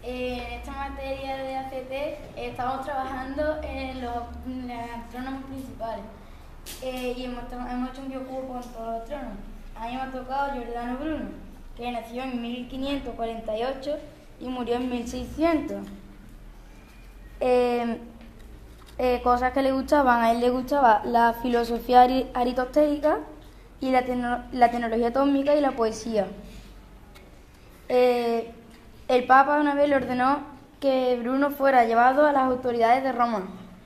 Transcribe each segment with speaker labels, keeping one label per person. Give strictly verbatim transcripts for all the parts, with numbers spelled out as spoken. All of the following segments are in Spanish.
Speaker 1: en esta materia de A C T estamos trabajando en los, en los astrónomos principales eh, y hemos, hemos hecho un biocubo con todos los astrónomos. A mí me ha tocado Giordano Bruno, que nació en mil quinientos cuarenta y ocho y murió en mil seiscientos. Eh, eh, cosas que le gustaban, a él le gustaba la filosofía aristotélica y la, tecno la tecnología atómica y la poesía. Eh, el Papa una vez le ordenó que Bruno fuera llevado a las autoridades de Roma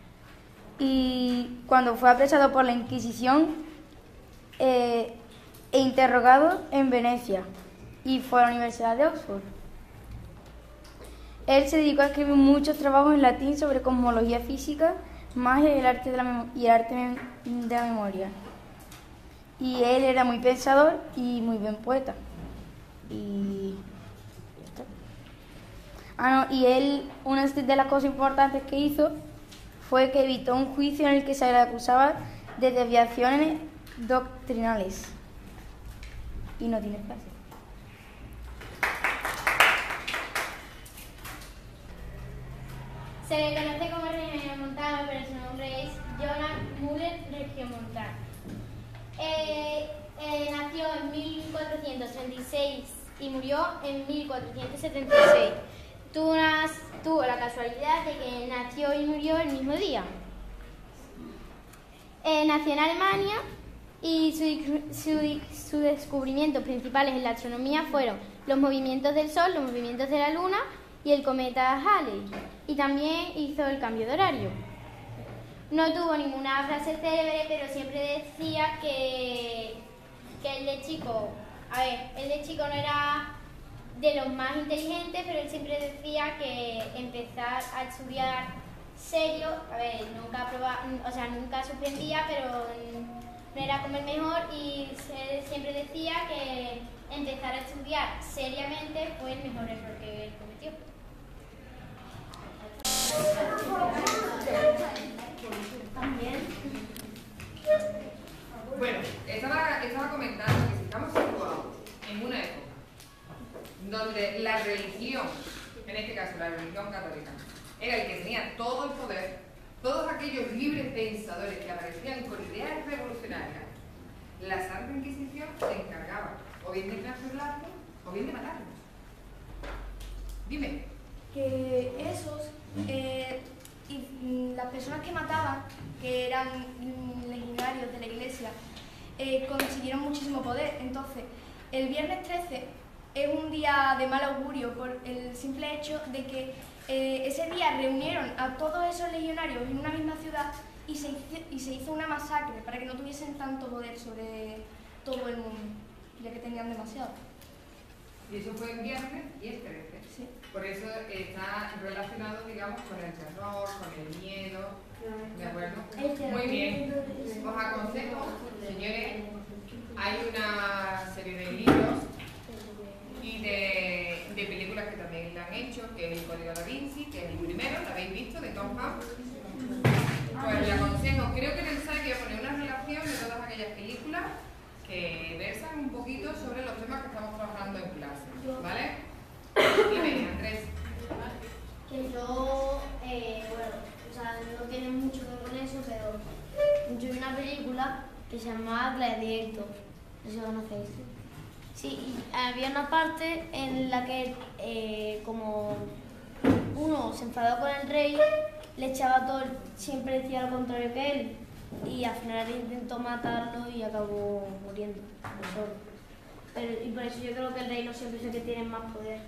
Speaker 1: y cuando fue apresado por la Inquisición eh, e interrogado en Venecia y fue a la Universidad de Oxford. Él se dedicó a escribir muchos trabajos en latín sobre cosmología física, magia y el arte de la, y el arte de la memoria. Y él era muy pensador y muy buen poeta. Y, ah, no, y él, una de las cosas importantes que hizo fue que evitó un juicio en el que se le acusaba de desviaciones doctrinales. Y no tiene clase.
Speaker 2: Se le conoce como regiomontano, pero su nombre es Johann Müller Regiomontano. Eh, eh, nació en mil cuatrocientos treinta y seis y murió en mil cuatrocientos setenta y seis. Tuvo, unas, tuvo la casualidad de que nació y murió el mismo día. Eh, nació en Alemania y su, su, sus descubrimientos principales en la astronomía fueron los movimientos del Sol, los movimientos de la Luna y el cometa Halley. Y también hizo el cambio de horario. No tuvo ninguna frase célebre, pero siempre decía que, que él de chico, a ver, él de chico no era de los más inteligentes, pero él siempre decía que empezar a estudiar serio, a ver, nunca aprobaba, o sea, nunca suspendía, pero no era como el mejor, y él siempre decía que empezar a estudiar seriamente fue el mejor error que él cometió.
Speaker 3: También.
Speaker 4: Bueno, estaba, estaba comentando que si estamos situados en una época donde la religión, en este caso la religión católica, era el que tenía todo el poder, todos aquellos libres pensadores que aparecían con ideas revolucionarias, la Santa Inquisición se encargaba o bien de encarcelarlos o bien de matarlos. Dime.
Speaker 3: Que esos, eh, y las personas que mataban, que eran legionarios de la iglesia, eh, consiguieron muchísimo poder. Entonces, el viernes trece es un día de mal augurio por el simple hecho de que eh, ese día reunieron a todos esos legionarios en una misma ciudad y se, hizo, y se hizo una masacre para que no tuviesen tanto poder sobre todo el mundo, ya que tenían demasiado.
Speaker 4: Y eso fue el viernes y el trece.
Speaker 3: Sí.
Speaker 4: Por eso está relacionado, digamos, con el terror, con el miedo. ¿De acuerdo? Muy bien. Os aconsejo, señores, hay una serie de libros y de, de películas que también la han hecho, que es El Código Da Vinci, que es el primero, ¿lo habéis visto? De Tom Hanks. Pues le aconsejo, creo que en el ensayo voy a poner una relación de todas aquellas películas que versan un poquito sobre los temas que estamos trabajando en clase, ¿vale? Dime, Andrés.
Speaker 2: Que yo, eh, bueno, o sea, no tiene mucho que ver con eso, pero yo vi una película que se llamaba Gladiator, no sé si lo conocéis. Sí, y había una parte en la que eh, como uno se enfadó con el rey, le echaba todo, siempre decía lo contrario que él, y al final intentó matarlo y acabó muriendo solo. Pero, y por eso yo creo que el rey no siempre es el que tiene más poder.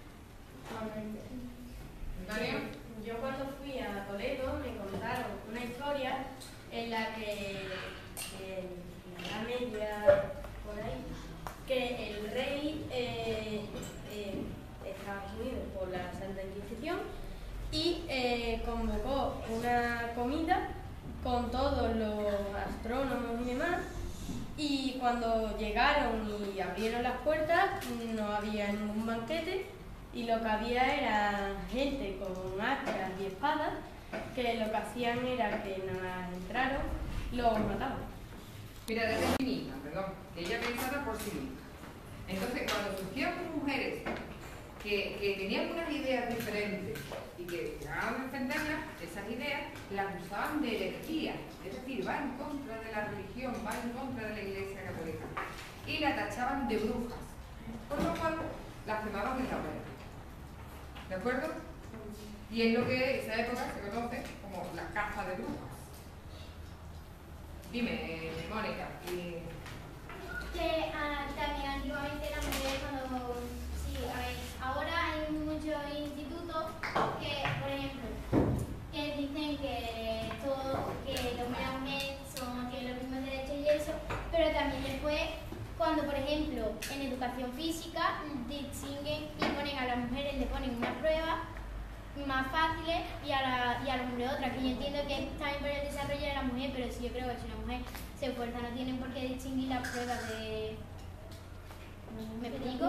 Speaker 4: ¿Mario?
Speaker 5: Yo cuando fui a Toledo me contaron una historia en la que en la Edad Media, por ahí, que el rey eh, eh, estaba unido por la Santa Inquisición y eh, convocó una comida con todos los astrónomos y demás, y cuando llegaron y abrieron las puertas no había ningún banquete y lo que había era gente con hachas y espadas que lo que hacían era que nada más entraron los mataban.
Speaker 4: Mira, desde sí misma, perdón, que ella pensara por sí misma. Entonces, cuando surgieron mujeres que que, que tenían unas ideas diferentes y que llegaban a defenderlas, esas ideas las usaban de herejía, es decir, va en contra de la religión, va en contra de la Iglesia Católica, y la tachaban de brujas, por lo cual las quemaban en la hoguera. ¿De acuerdo? Y es lo que esa época se conoce como la caza de brujas. Dime, eh, Mónica. Y...
Speaker 2: Que ah, también antiguamente las mujeres cuando... Sí, a ver, ahora hay muchos institutos que, por ejemplo, que dicen que, todo, que los hombres y las mujeres son, tienen los mismos derechos y eso, pero también después, cuando por ejemplo en educación física distinguen y ponen a las mujeres, le ponen una prueba más fáciles y a, la, y a los hombres otra, que yo entiendo que es también por el desarrollo de la mujer, pero sí yo creo que si una mujer se esfuerza no tienen por qué distinguir las pruebas de... ¿Me explico?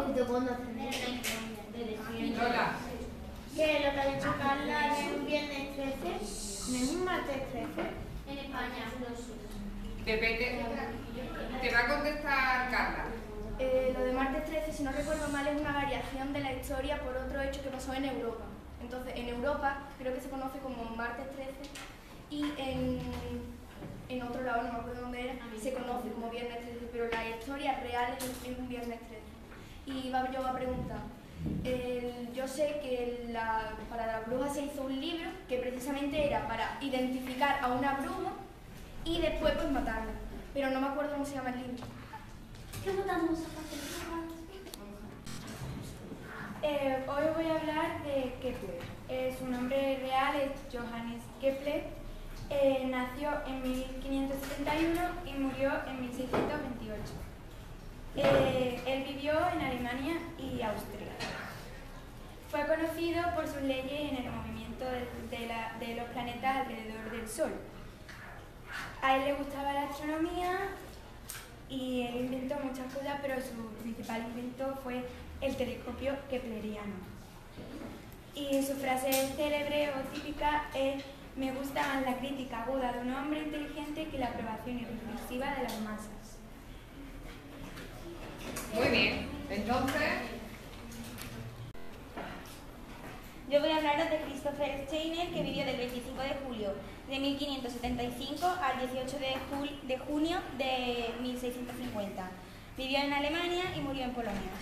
Speaker 4: Lola.
Speaker 1: Que lo que ha dicho Carla es un viernes trece, no es un martes trece.
Speaker 2: En España.
Speaker 4: Depende. Te va a contestar Carla.
Speaker 3: Eh, lo de martes trece, si no recuerdo mal, es una variación de la historia por otro hecho que pasó en Europa. Entonces, en Europa creo que se conoce como martes trece y en, en otro lado, no me acuerdo dónde era, se conoce como viernes trece, pero la historia real es, es un viernes trece. Y va, yo voy a preguntar, el, yo sé que la, para la bruja se hizo un libro que precisamente era para identificar a una bruja y después pues matarla, pero no me acuerdo cómo se llama el libro.
Speaker 1: ¿Qué votamos? Eh, hoy voy a hablar de Kepler. Eh, su nombre real es Johannes Kepler. Eh, nació en mil quinientos setenta y uno y murió en mil seiscientos veintiocho. Eh, él vivió en Alemania y Austria. Fue conocido por sus leyes en el movimiento de, de, la, de los planetas alrededor del Sol. A él le gustaba la astronomía y él inventó muchas cosas, pero su principal invento fue el telescopio kepleriano. Y su frase célebre o típica es: me gusta más la crítica aguda de un hombre inteligente que la aprobación irreflexiva de las masas.
Speaker 4: Muy bien. Entonces...
Speaker 6: Yo voy a hablaros de Christopher Steiner, que vivió del veinticinco de julio de mil quinientos setenta y cinco al dieciocho de, jul de junio de mil seiscientos cincuenta. Vivió en Alemania y murió en Polonia.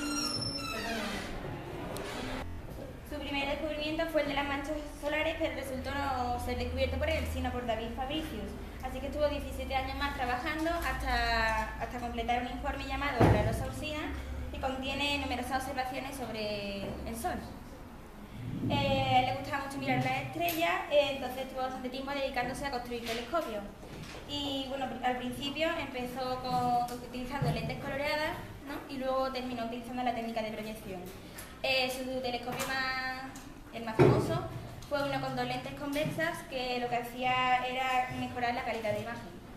Speaker 6: Su primer descubrimiento fue el de las manchas solares, pero resultó no ser descubierto por él, sino por David Fabricius. Así que estuvo diecisiete años más trabajando hasta, hasta completar un informe llamado La Rosa Ursina, que contiene numerosas observaciones sobre el Sol. Eh, le gustaba mucho mirar las estrellas, eh, entonces estuvo bastante tiempo dedicándose a construir telescopios. Y bueno, al principio empezó con, utilizando lentes coloreadas, ¿no? Y luego terminó utilizando la técnica de proyección. Eh, su telescopio más, el más famoso fue uno con dos lentes convexas que lo que hacía era mejorar la calidad de imagen.